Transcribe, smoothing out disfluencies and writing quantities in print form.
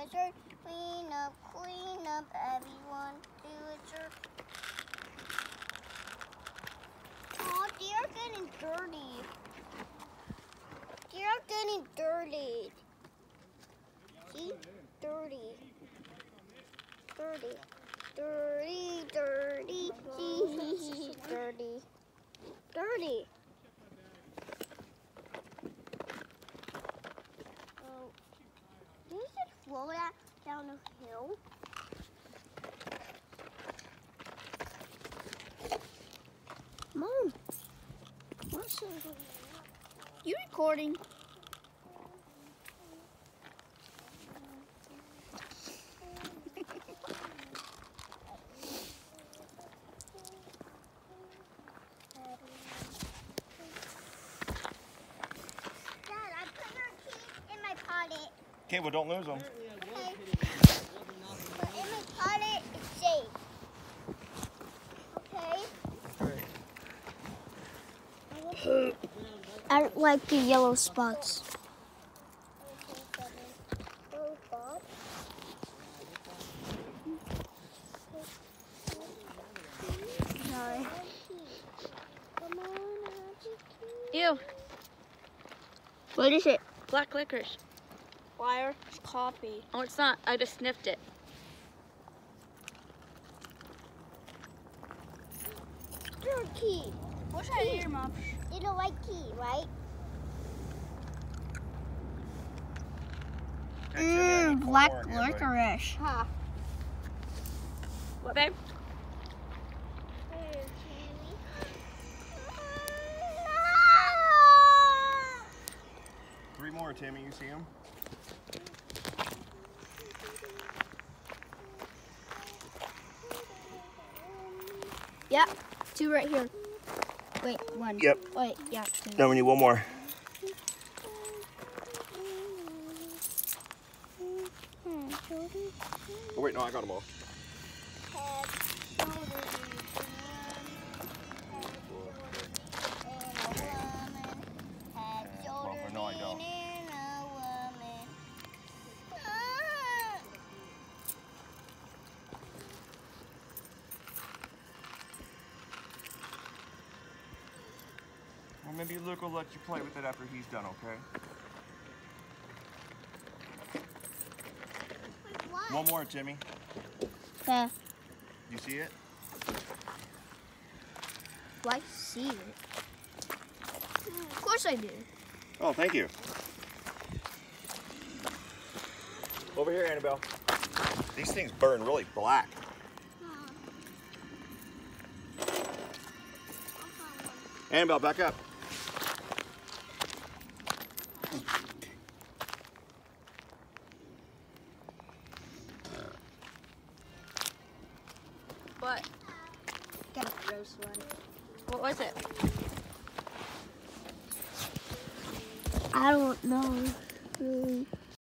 shirt. Clean up, everyone. Do it, sir. Oh, they are getting dirty. They are getting dirty. See? Dirty. Dirty. Dirty, dirty, dirty. Dirty. Oh, can you just flow that down the hill? Mom, what's it? You recording? Okay, well, don't lose them. Okay. But in my pocket, it's safe. Okay? I don't like the yellow spots. Sorry. Ew. What is it? Black licorice. Liar. It's coffee. Oh, it's not. I just sniffed it. Your key. What's that here, Mom? You don't like key, right? Black licorice. Huh. What, babe? Three more, Timmy. You see them? Yeah, two right here. Wait, one. Yep. Wait, yeah, two. Now we need one more. Oh, wait, no, I got them all. No, I don't. Well, maybe Luke will let you play with it after he's done, okay? One more, Timmy. Okay. You see it? Do I see it? Of course I do. Oh, thank you. Over here, Annabelle. These things burn really black. Annabelle, back up. What? Got a gross one. What was it? I don't know.